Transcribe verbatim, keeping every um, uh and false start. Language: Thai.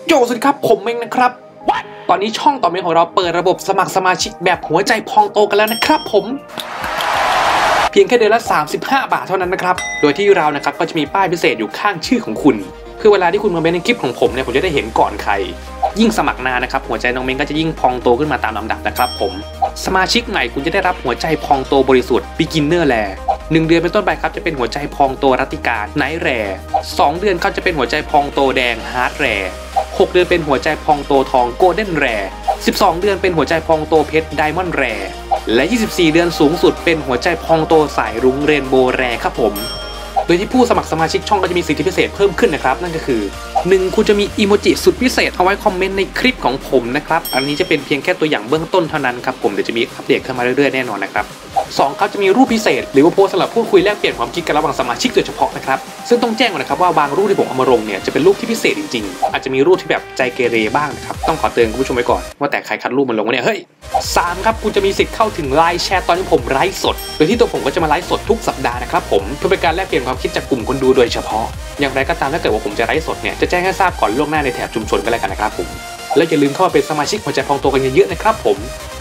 โจสวัสดีครับผมเองนะครับตอนนี้ช่องต่อไปของเราเปิดระบบสมัครสมาชิกแบบหัวใจพองโตกันแล้วนะครับผมเพียงแค่เดือนละสามสิบห้าบาทเท่านั้นนะครับโดยที่เรานะครับก็จะมีป้ายพิเศษอยู่ข้างชื่อของคุณเพื่อเวลาที่คุณมาเป็นในคลิปของผมเนี่ยผมจะได้เห็นก่อนใครยิ่งสมัครนานนะครับหัวใจน้องเม้งก็จะยิ่งพองโตขึ้นมาตามลำดับนะครับผมสมาชิกใหม่คุณจะได้รับหัวใจพองโตบริสุทธิ์ Beginner Rare หนึ่งเดือนเป็นต้นไปครับจะเป็นหัวใจพองโตรัตติการไนท์แรร์สองเดือนเขาจะเป็นหัวใจพองโตแดงฮาร์ดแรร์หกเดือนเป็นหัวใจพองโตทองโกลเด้นแรร์สิบสองเดือนเป็นหัวใจพองโตเพชรไดมอนด์แรร์และยี่สิบสี่เดือนสูงสุดเป็นหัวใจพองโตสายรุ้งเรนโบว์แรร์ครับผมโดยที่ผู้สมัครสมาชิกช่องก็จะมีสิทธิพิเศษเพิ่มขึ้นนะครับนั่นก็คือหนึ่งคุณจะมีอีโมจิสุดพิเศษเอาไว้คอมเมนต์ในคลิปของผมนะครับอันนี้จะเป็นเพียงแค่ตัวอย่างเบื้องต้นเท่านั้นครับผมเดี๋ยวจะมีอัปเดตเข้ามาเรื่อยๆแน่นอนนะครับสองเขาจะมีรูปพิเศษหรือว่าโพสสำหรับพูดคุยแลกเปลี่ยนความคิดกันระหว่างสมาชิกโดยเฉพาะนะครับซึ่งต้องแจ้งก่อนนะครับว่าบางรูปที่ผมเอามาลงเนี่ยจะเป็นรูปที่พิเศษจริงๆอาจจะมีรูปที่แบบใจเกเรบ้างนะครับต้องขอเตือนคุณผู้ชมไว้ก่อนว่าแต่ใครคัดรูปมันลงวะเนี่ยเฮ้ยสามครับคุณจะมีสิทธิ์เข้าถึงไลน์แชทตอนที่ผมไลฟ์สดโดยที่ตัวผมก็จะมาไลฟ์สดทุกสัปดาห์นะครับผมเพื่อเป็นการแลกเปลี่ยนความคิดจากกลุ่มคนดูโดยเฉพาะอย่างไรก็ตามถ้าเกิดว่าผมจะไลฟ์สดเนี่ยจะแจ้งให้ทราบก่อนล่วงหน้าในแถบชุมชนก็แล้วกันนะครับผมและอย่าลืมเข้ามาเป็นสมาชิกหัวใจพองโตกันเยอะๆนะครับผม